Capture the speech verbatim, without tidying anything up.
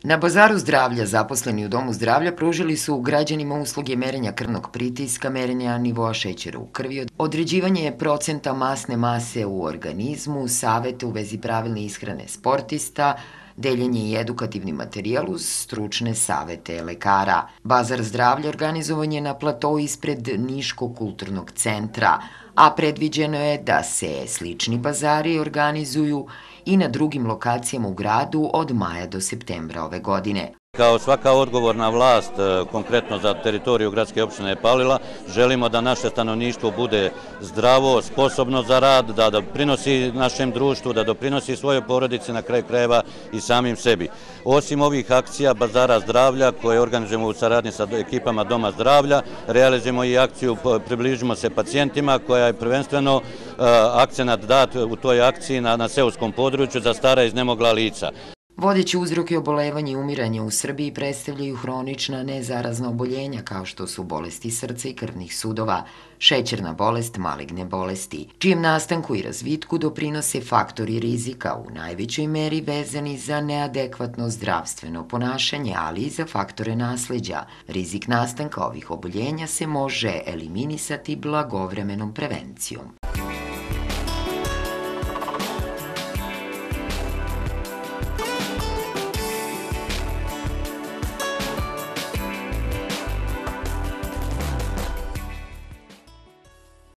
Na bazaru zdravlja zaposleni u Domu zdravlja pružili su građanima usluge merenja krvnog pritiska, merenja nivoa šećera u krvi, određivanje procenta masne mase u organizmu, savete u vezi pravilne ishrane sportista, deljenje i edukativni materijal uz stručne savete lekara. Bazar zdravlja organizovan je na platou ispred Niškog kulturnog centra, a predviđeno je da se slični bazari organizuju i na drugim lokacijama u gradu od maja do septembra ove godine. Kao svaka odgovorna vlast, konkretno za teritoriju gradske opštine Palilula, želimo da naše stanovništvo bude zdravo, sposobno za rad, da doprinosi našem društvu, da doprinosi svojoj porodici, na kraju krajeva i samim sebi. Osim ovih akcija Bazara zdravlja koje organizujemo u saradnji sa ekipama Doma zdravlja, realizujemo i akciju Približimo se pacijentima, koja je prvenstveno akcenat dat u toj akciji na seoskom području za stara i iznemogla lica. Vodeći uzroke obolevanja i umiranja u Srbiji predstavljaju hronična nezarazna oboljenja kao što su bolesti srca i krvnih sudova, šećerna bolest, maligne bolesti, čijem nastanku i razvitku doprinose faktori rizika u najvećoj meri vezani za neadekvatno zdravstveno ponašanje, ali i za faktore nasleđa. Rizik nastanka ovih oboljenja se može eliminisati blagovremenom prevencijom.